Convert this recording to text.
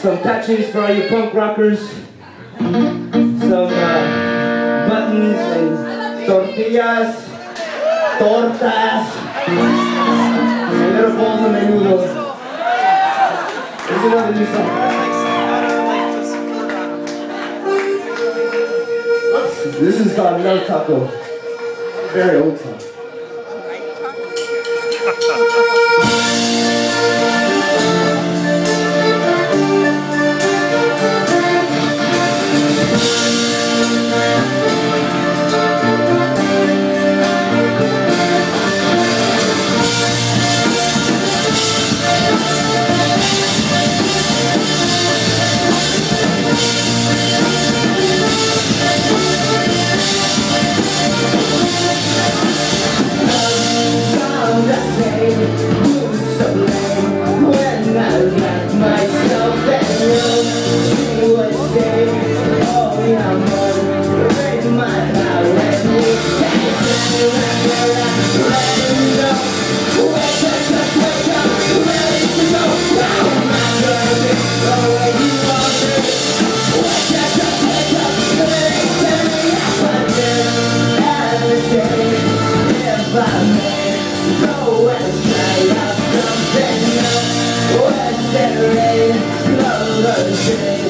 some patches for all you punk rockers, some buttons and tortillas, tortas, and little bowls of menudo. There's another new song. This is called No Taco. Very old song. Close the